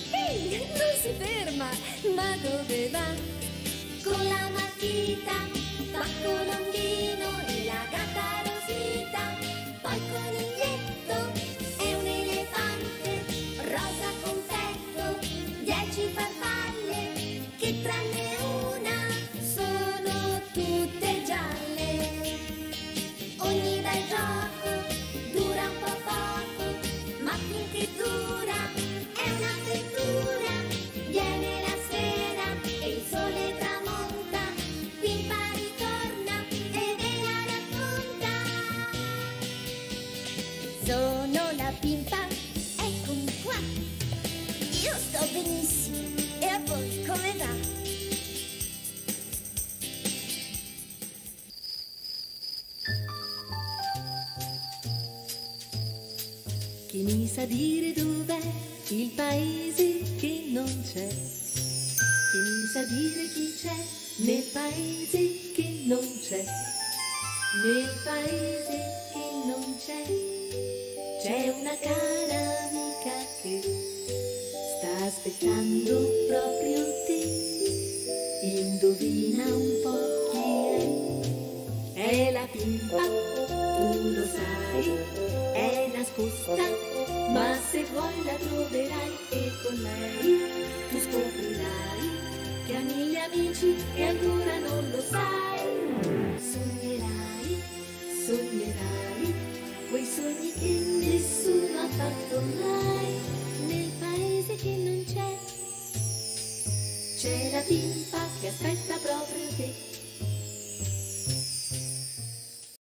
Ehi, non si ferma! Ma dove va? Con la matita fa Colombino e la gatta Rosita. Poi il coniglietto è un elefante, rosa confetto, 10 farfalle che tranne una sono tutte gialle. Ogni bel gioco dura un po' poco, ma finché dura è un'avventura. Viene la sera e il sole tramonta, Pimpa ritorna e ve la racconta. Sono la Pimpa, eccomi qua. Io sto benissimo, e a voi come va? Chi mi sa dire dov'è il paese che non c'è? Chi mi sa dire chi c'è nel paese che non c'è? Nel paese che non c'è, c'è una cara amica che sta aspettando proprio te. Indovina un po' chi è? È la Pimpa, tu lo sai, è nascosta, ma se vuoi la troverai e con lei tu scoprirai che ha 1000 amici e ancora non lo sai. Sognerai, sognerai quei sogni che nessuno ha fatto mai. Nel paese che non c'è, c'è la Pimpa che aspetta